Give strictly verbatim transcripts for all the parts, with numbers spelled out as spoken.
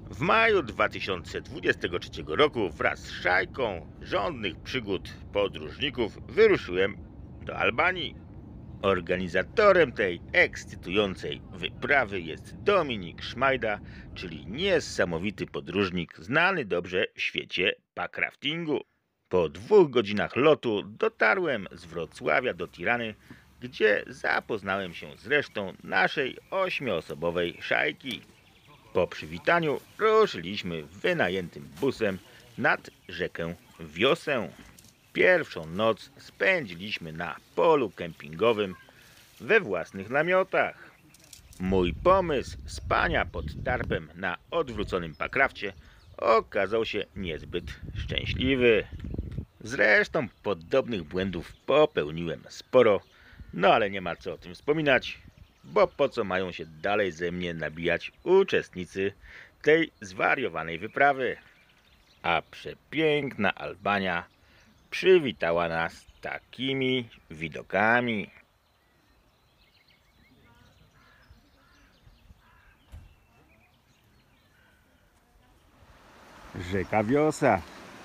W maju dwa tysiące dwudziestego trzeciego roku wraz z szajką żądnych przygód podróżników wyruszyłem do Albanii. Organizatorem tej ekscytującej wyprawy jest Dominik Szmajda, czyli niesamowity podróżnik znany dobrze w świecie packraftingu. Po dwóch godzinach lotu dotarłem z Wrocławia do Tirany, gdzie zapoznałem się z resztą naszej ośmioosobowej szajki. Po przywitaniu ruszyliśmy wynajętym busem nad rzekę Wiosę. Pierwszą noc spędziliśmy na polu kempingowym we własnych namiotach. Mój pomysł spania pod tarpem na odwróconym packrafcie okazał się niezbyt szczęśliwy. Zresztą podobnych błędów popełniłem sporo, no ale nie ma co o tym wspominać, bo po co mają się dalej ze mnie nabijać uczestnicy tej zwariowanej wyprawy. A przepiękna Albania przywitała nas takimi widokami. Rzeka Wiosa.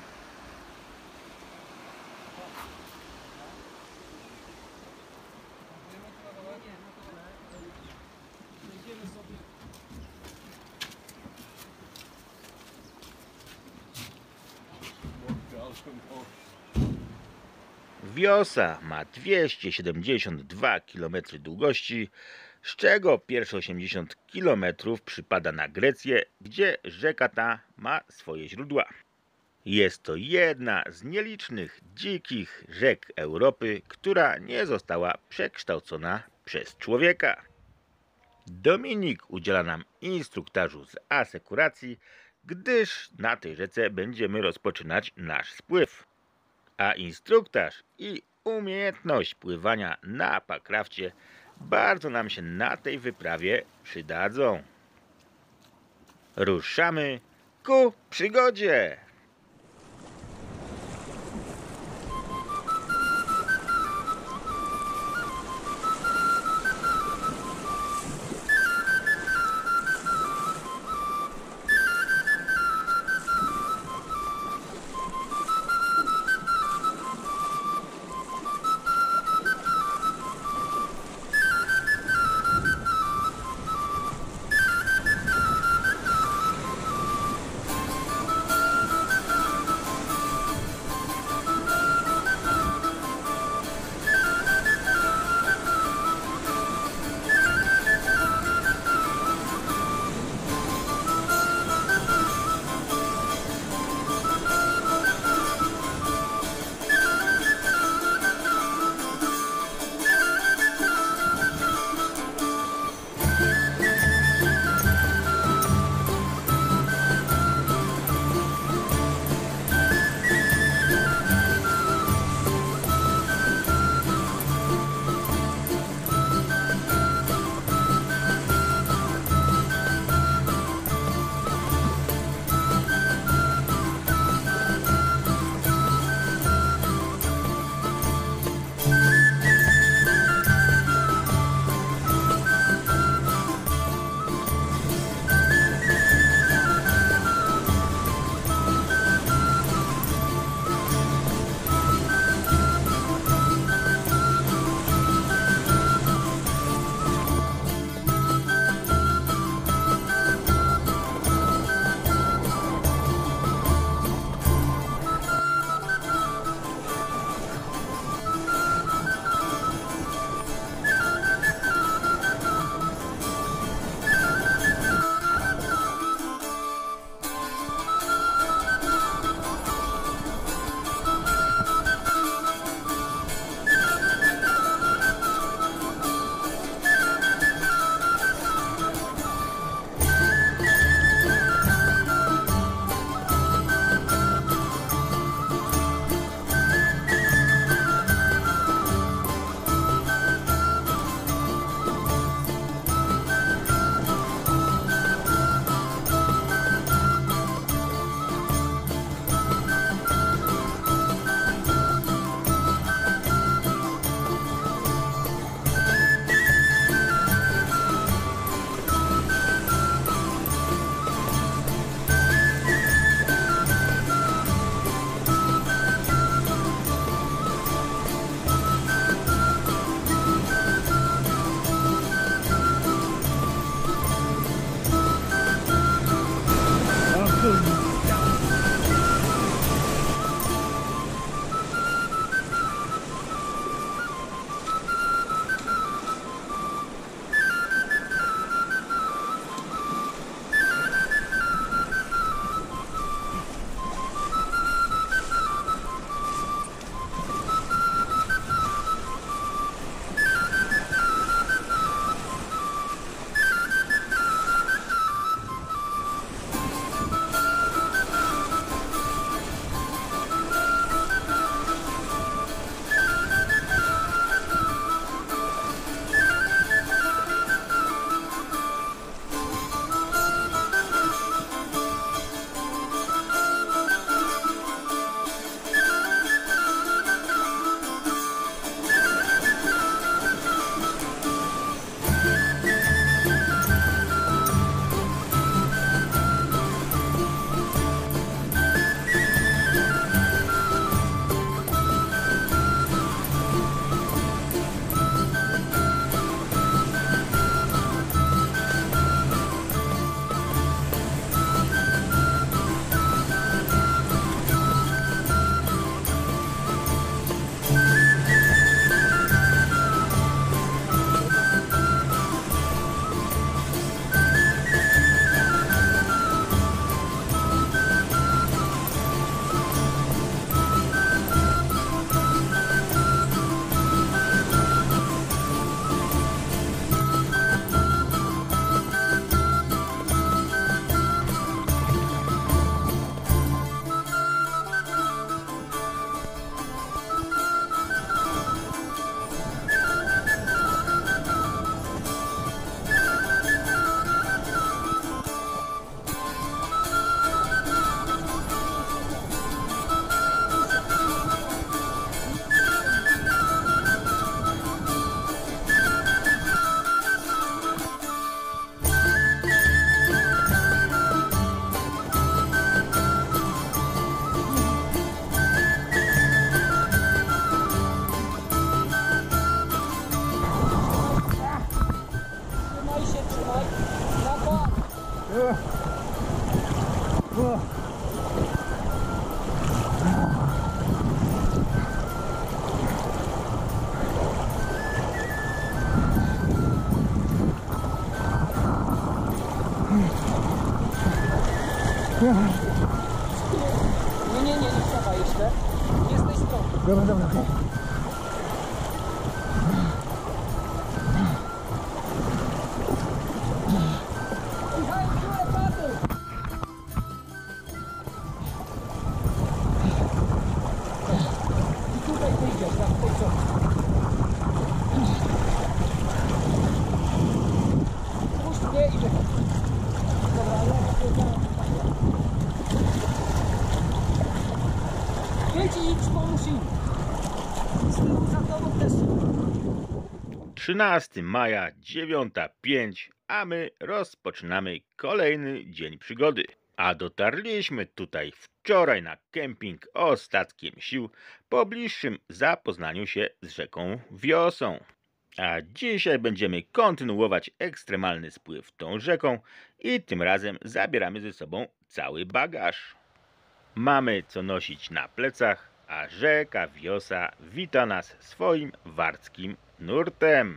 Wiosa ma dwieście siedemdziesiąt dwa kilometry długości, z czego pierwsze osiemdziesiąt kilometrów przypada na Grecję, gdzie rzeka ta ma swoje źródła. Jest to jedna z nielicznych dzikich rzek Europy, która nie została przekształcona przez człowieka. Dominik udziela nam instruktażu z asekuracji, gdyż na tej rzece będziemy rozpoczynać nasz spływ. A instruktaż i umiejętność pływania na packrafcie bardzo nam się na tej wyprawie przydadzą. Ruszamy ku przygodzie! Nie, nie, nie, nie wstawaj jeszcze. Nie z tej strony. Dobra, dobra, okej. Michał, w górę paty! I tutaj wyjdziesz, tak, w tej stronie. Puść mnie i czekaj. Dobra, ale jedź i idź, pomóż im. Z tyłu za tobą też. trzynastego maja, dziewiąta pięć, a my rozpoczynamy kolejny dzień przygody. A dotarliśmy tutaj wczoraj na kemping ostatkiem sił po bliższym zapoznaniu się z rzeką Wiosą. A dzisiaj będziemy kontynuować ekstremalny spływ tą rzeką i tym razem zabieramy ze sobą cały bagaż. Mamy co nosić na plecach, a rzeka Wiosa wita nas swoim warckim nurtem.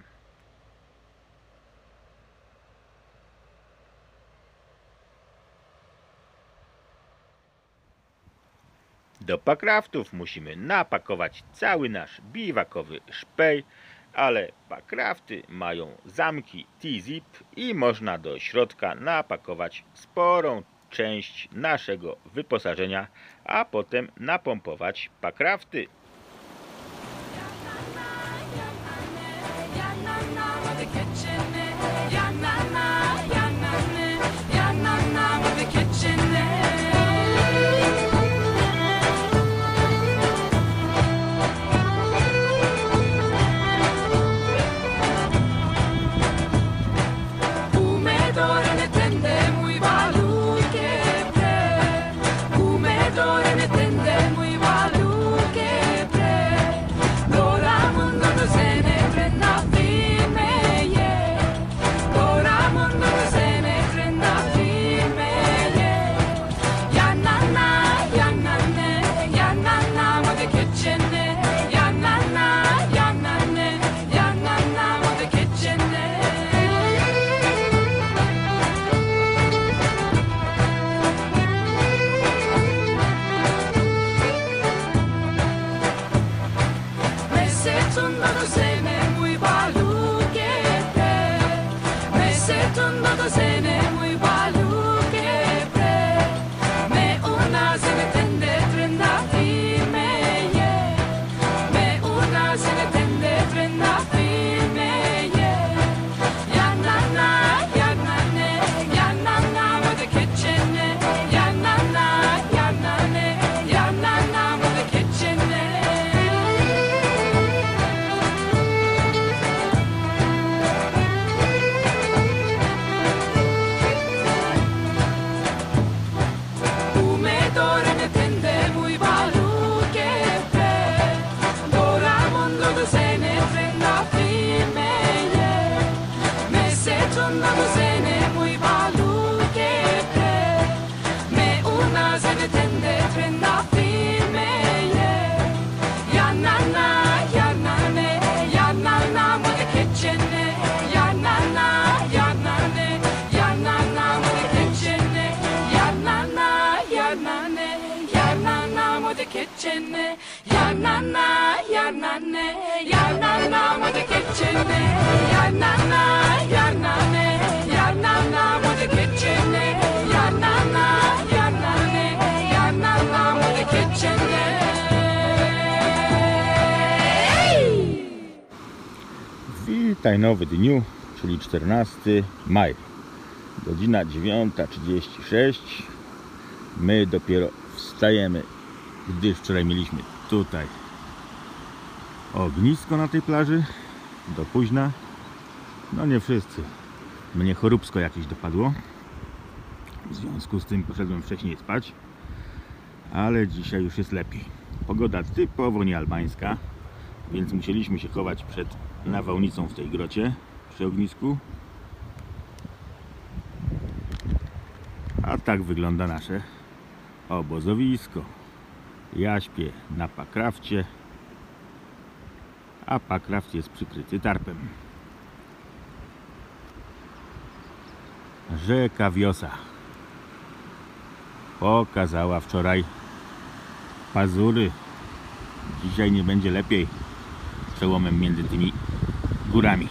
Do pakraftów musimy napakować cały nasz biwakowy szpej, ale pakrafty mają zamki T-zip i można do środka napakować sporą część naszego wyposażenia, a potem napompować pakrafty. Ya na na, ya na ne, ya na na with the kitchen, ya na na, ya na ne, ya na na with the kitchen, ya na na, ya na ne, ya na na with the kitchen. Witaj nowy dniu, czyli czternastego maja, godzina dziewiąta trzydzieści sześć. My dopiero wstajemy, gdyż wczoraj mieliśmy tutaj ognisko na tej plaży do późna. No nie wszyscy, mnie choróbsko jakieś dopadło, w związku z tym poszedłem wcześniej spać, ale dzisiaj już jest lepiej. Pogoda typowo niealbańska, więc musieliśmy się chować przed nawałnicą w tej grocie przy ognisku. A tak wygląda nasze obozowisko. Ja śpię na pakrafcie, a pakraft jest przykryty tarpem. Rzeka Wiosa pokazała wczoraj pazury. Dzisiaj nie będzie lepiej. Przełomem między tymi górami.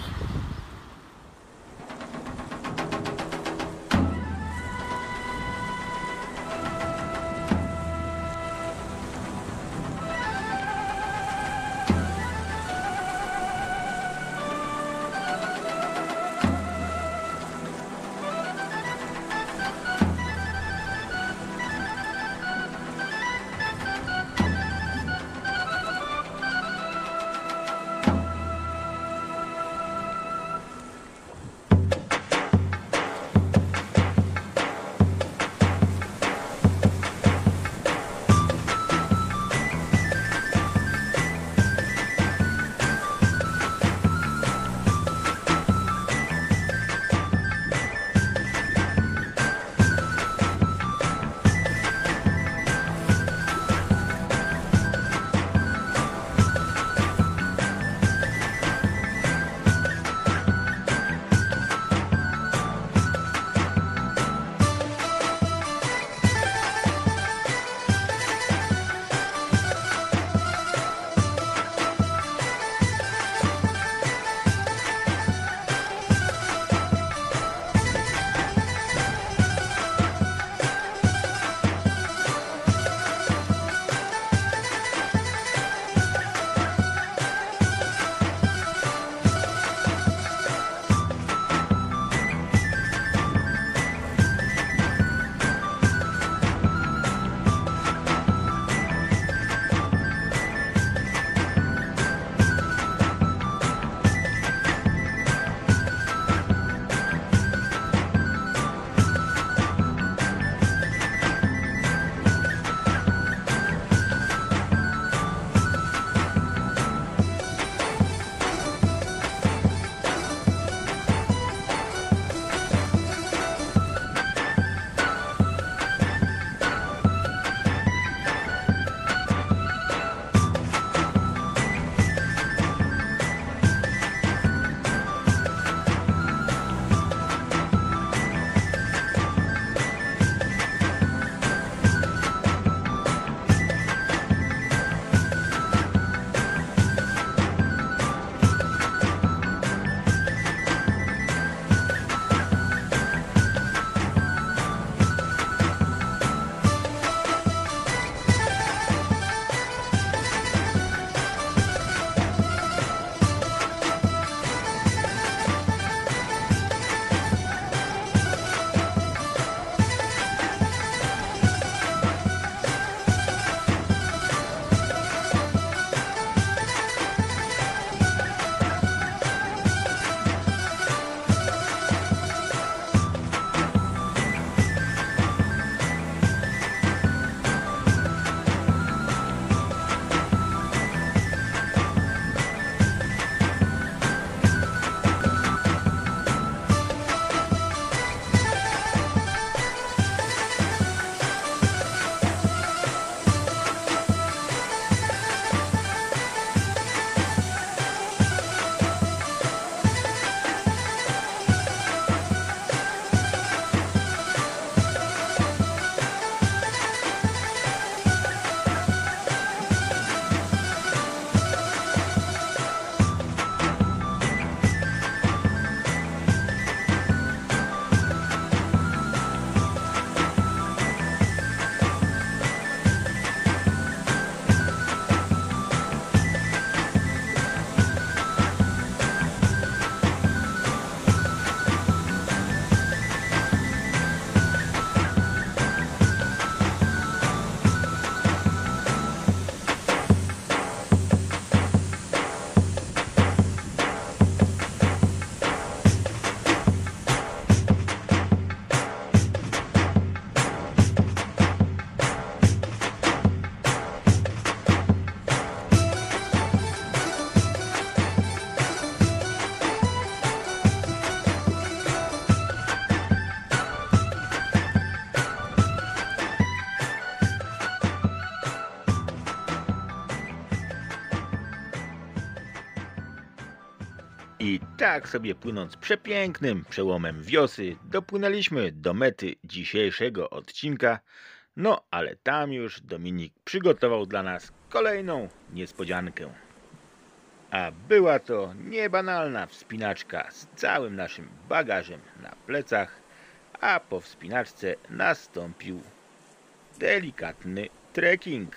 I tak sobie płynąc przepięknym przełomem wiosy, dopłynęliśmy do mety dzisiejszego odcinka. No, ale tam już Dominik przygotował dla nas kolejną niespodziankę. A była to niebanalna wspinaczka z całym naszym bagażem na plecach, a po wspinaczce nastąpił delikatny trekking.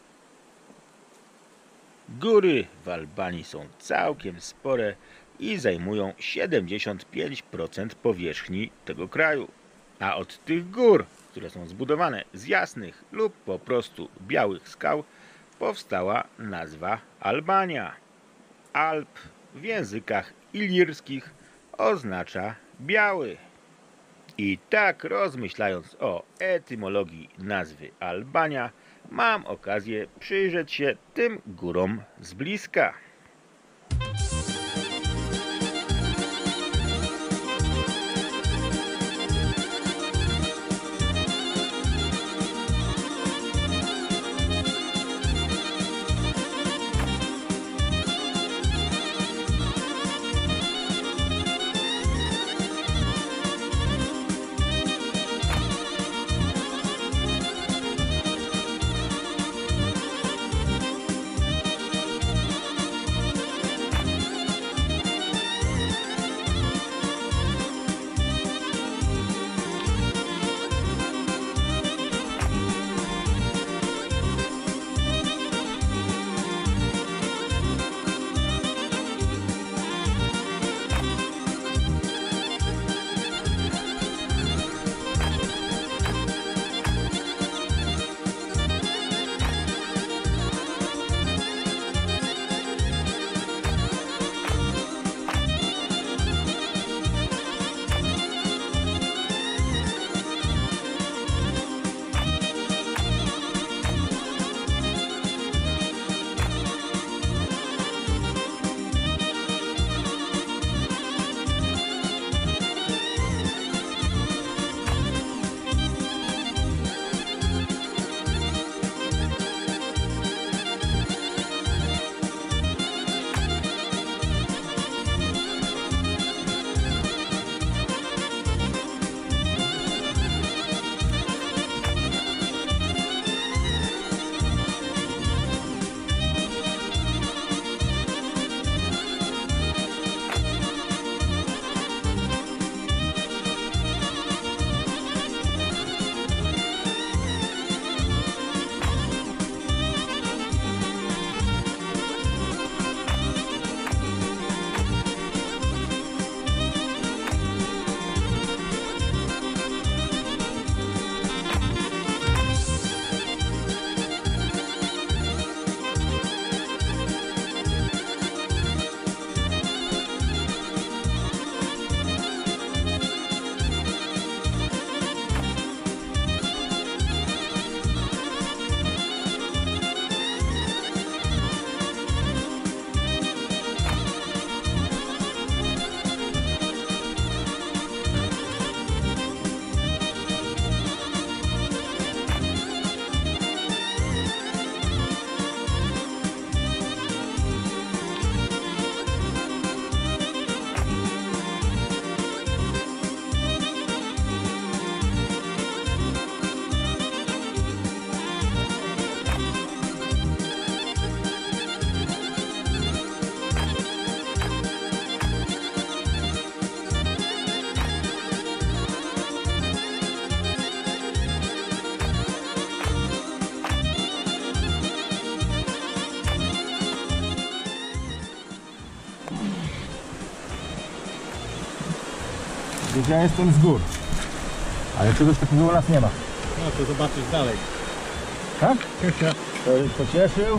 Góry w Albanii są całkiem spore i zajmują siedemdziesiąt pięć procent powierzchni tego kraju. A od tych gór, które są zbudowane z jasnych lub po prostu białych skał, powstała nazwa Albania. Alp w językach ilirskich oznacza biały. I tak rozmyślając o etymologii nazwy Albania, mam okazję przyjrzeć się tym górom z bliska. Ja jestem z gór, ale czegoś takiego u nas nie ma. No to zobaczysz dalej. Tak? To już pocieszył.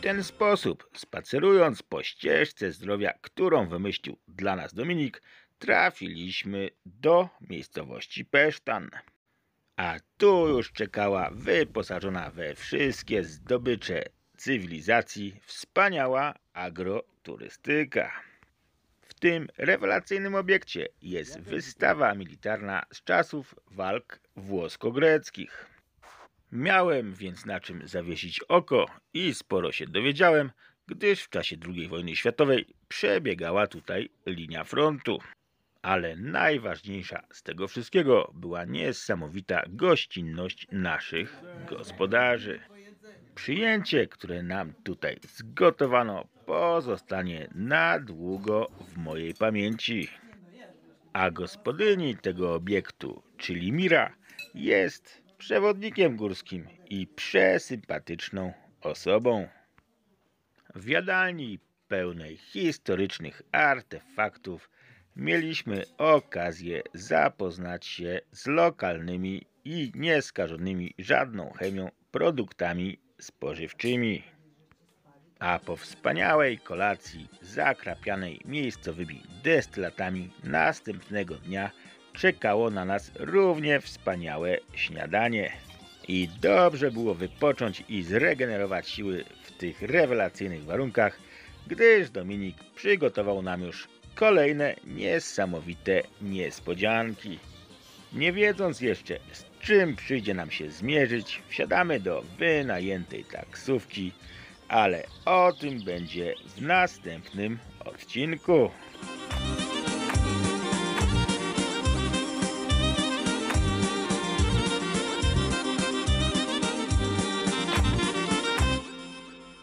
ten sposób, spacerując po ścieżce zdrowia, którą wymyślił dla nas Dominik, trafiliśmy do miejscowości Pesztan. A tu już czekała wyposażona we wszystkie zdobycze cywilizacji wspaniała agroturystyka. W tym rewelacyjnym obiekcie jest wystawa militarna z czasów walk włosko-greckich. Miałem więc na czym zawiesić oko i sporo się dowiedziałem, gdyż w czasie drugiej wojny światowej przebiegała tutaj linia frontu. Ale najważniejsza z tego wszystkiego była niesamowita gościnność naszych gospodarzy. Przyjęcie, które nam tutaj zgotowano, pozostanie na długo w mojej pamięci. A gospodyni tego obiektu, czyli Mira, jest przewodnikiem górskim i przesympatyczną osobą. W jadalni pełnej historycznych artefaktów mieliśmy okazję zapoznać się z lokalnymi i nieskażonymi żadną chemią produktami spożywczymi. A po wspaniałej kolacji zakrapianej miejscowymi destylatami następnego dnia czekało na nas równie wspaniałe śniadanie. I dobrze było wypocząć i zregenerować siły w tych rewelacyjnych warunkach, gdyż Dominik przygotował nam już kolejne niesamowite niespodzianki. Nie wiedząc jeszcze, z czym przyjdzie nam się zmierzyć, wsiadamy do wynajętej taksówki, ale o tym będzie w następnym odcinku.